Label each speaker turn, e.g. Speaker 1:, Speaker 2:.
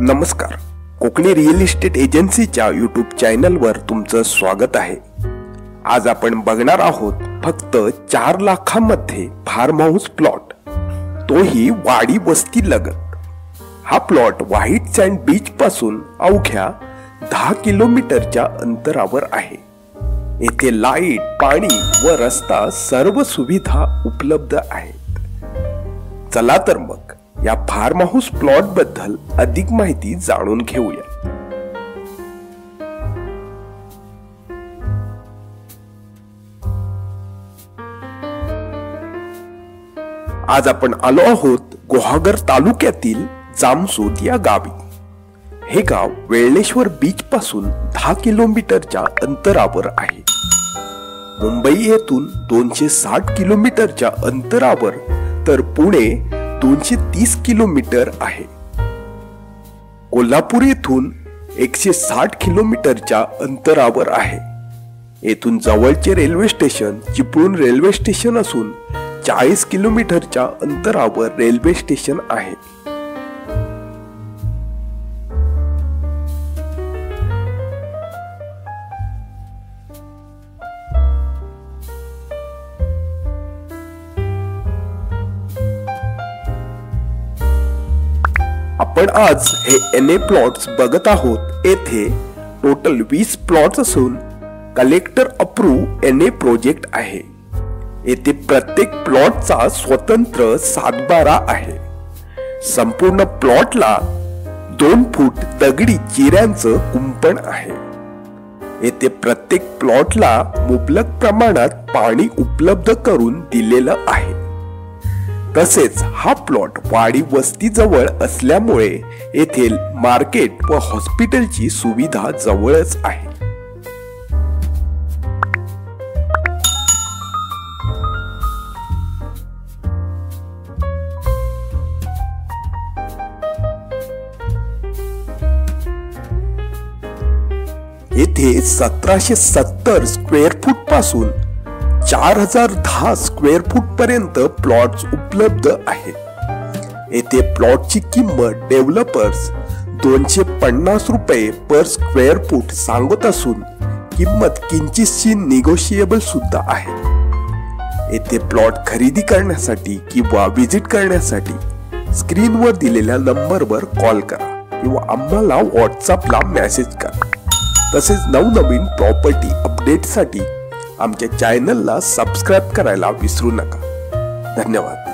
Speaker 1: नमस्कार, Konkani real estate एजन्सीच्या YouTube चॅनलवर तुमचं स्वागत आहे। आज आपण बघणार आहोत फक्त 4 लाखांमध्ये फार्म हाऊस प्लॉट, तोही वाडी वस्ती लगत। हा प्लॉट व्हाईट सँड बीच पासून अवघ्या 10 किलोमीटरच्या अंतरावर आहे। येथे लाईट, पाणी व रस्ता सर्व सुविधा उपलब्ध आहेत। चला तर मग या फार्म हाऊस प्लॉट बद्दल अधिक माहिती जाणून घेऊया। आज आपण आलो आहोत गुहागर तालुक्यातील जामसोद या गावी। हे गाव वेळणेश्वर बीच पासून 10 किलोमीटरच्या अंतरावर आहे। मुंबई येथून 260 किलोमीटरच्या अंतरावर तर पुणे 230 किलोमीटर आहे। कोल्हापूर येथून 160 किलोमीटरच्या अंतरावर आहे। येथून जवळचे railway station Chiplun railway station असून 40 किलोमीटरच्या अंतरावर रेल्वे स्टेशन आहे। आपण आज हे NA प्लॉट्स बघत आहोत। येथे टोटल 20 प्लॉट्स असून कलेक्टर अप्रूव्ह NA प्रोजेक्ट आहे। येथे प्रत्येक प्लॉटचा स्वतंत्र सातबारा आहे। संपूर्ण प्लॉटला 2 फूट दगडी चिऱ्यांचं कुंपण आहे। येथे प्रत्येक प्लॉटला मुबलक प्रमाणात पाणी उपलब्ध करून दिलेलं आहे। तसेच हा प्लॉट वाडी वस्ती जवळ असल्यामुळे येथे मार्केट व हॉस्पिटलची सुविधा जवळच आहे। येथे 1770 स्क्वेअर फूट पासून 4010 स्क्वेअर फूट पर्यंत प्लॉट्स उपलब्ध आहेत। येथे प्लॉटची किंमत डेव्हलपर्स 250 रुपये पर स्क्वेअर फूट सांगत असून किंमत किंचितशी निगोशिएबल सुद्धा आहे। येथे प्लॉट खरेदी करण्यासाठी किंवा व्हिजिट करण्यासाठी स्क्रीनवर दिलेल्या नंबरवर कॉल करा किंवा आम्हाला व्हॉट्सअपला मेसेज करा। तसेच नवनवीन प्रॉपर्टी अपडेटसाठी आमच्या चॅनलला सबस्क्राइब करायला विसरू नका। धन्यवाद।